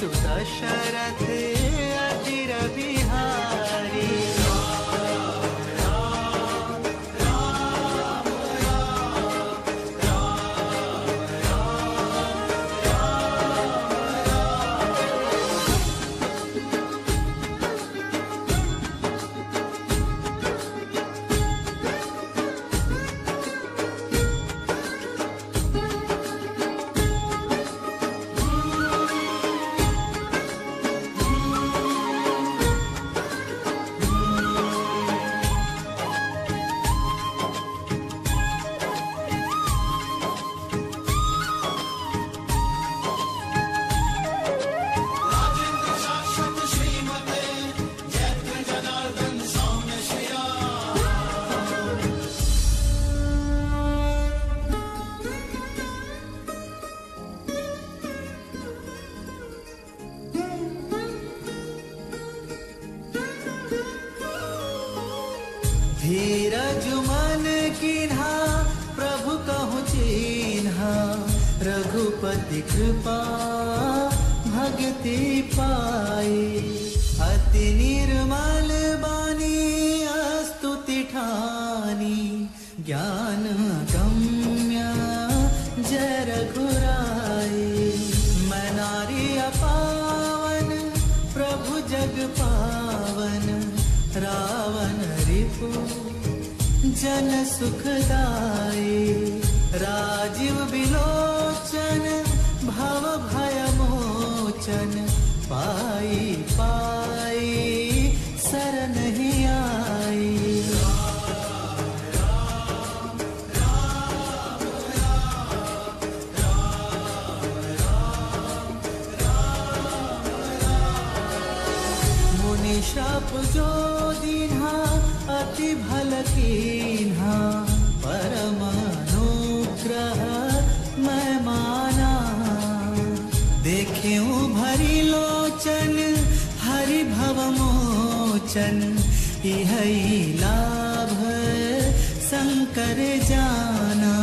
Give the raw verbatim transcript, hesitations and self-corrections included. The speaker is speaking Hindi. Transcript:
सुदशरथ अजिर बिहारी। धीरज मन कीन्हा प्रभु कहु चिन्हा, रघुपति कृपा भक्ति पाई। अति निर्मल बानी स्तुति ठानी, ज्ञान गम्य जय रघुराई। मैं नारी अपावन प्रभु जग पावन, रावण रिपु जन सुखदाई। राजीव बिलोचन भव भय मोचन, पाई पाई शरण ही आई। मुनि श्राप जो दीन्हा अति भल कीन्हा, परम अनुग्रह मैं माना। देखेऊ भरी लोचन हरि भव मोचन, इहै लाभ शंकर जाना।